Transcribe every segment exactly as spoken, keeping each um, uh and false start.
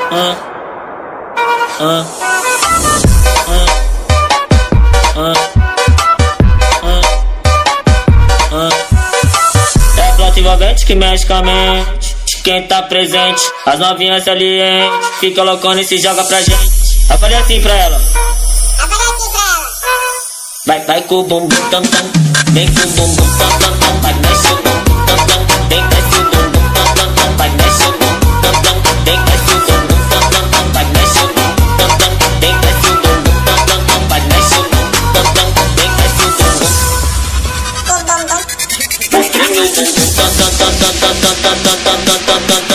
ah, ah, ah, ah, ah. É planta envolvente que mexe com a mente de quem tá presente. As novinhas salientes fica loucona e se joga pra gente. Eu falei assim pra ela. Vai, vai com o bumbum tam tam, vem com o bumbum tam tam tam, vai mexe o bumbum tam tam, vem mexe o bumbum tam tam tam, vai mexe o bumbum tam tam, vem mexe o bumbum tam tam tam, vai mexe o bumbum tam tam, vem mexe o bumbum tam tam tam, vai mexe o bumbum tam tam, vem mexe o bumbum. Vai treme o bumbum tam tam tam tam tam tam tam tam tam tam tam tam tam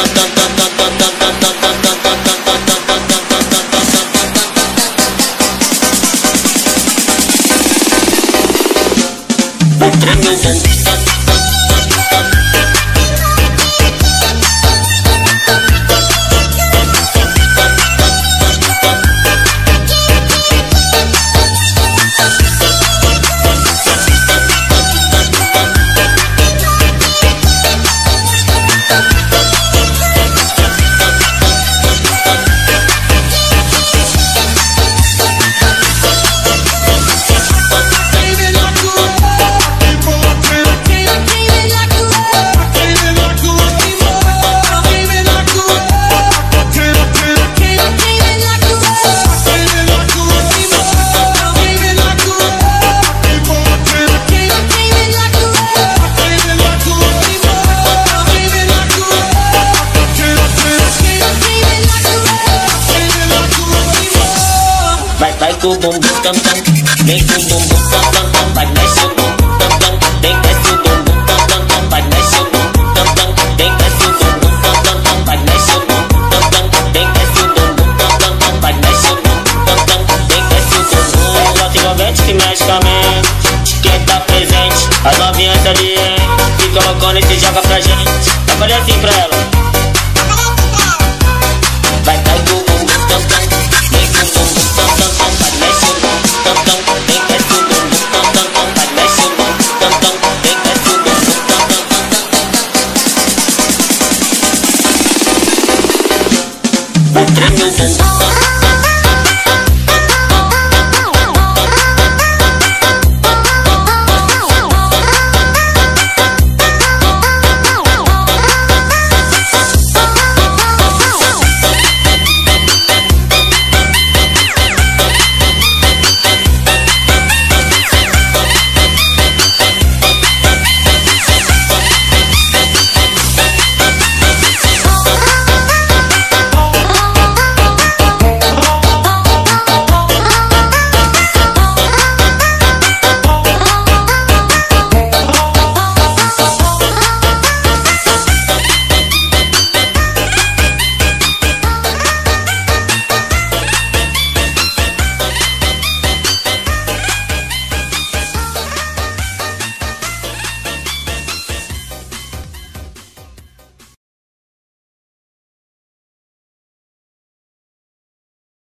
vai com o bumbum tam tam, vem com o bumbum tam tam tam, vai mexe o bumbum tam tam, vem mexe o bumbum tam tam tam, vai mexe o bumbum tam tam, vem mexe o bumbum tam tam tam, vai mexe o bumbum tam tam, vem mexe o bumbum tam tam tam, vai mexe o bumbum tam tam, vem mexe o bumbum. É planta envolvente que mexe com a mente de quem tá presente. As novinhas ali fica loucona e se joga pra gente. Eu falei assim pra ela. Vai, vai com o bumbum tam tam, vem com o bumbum tam tam tam, vai mexe o bumbum tam tam, vem mexe o bumbum tam tam tam, vai mexe o bumbum tam tam, vem mexe o bumbum tam tam tam. Vai treme o bumbum tam tam.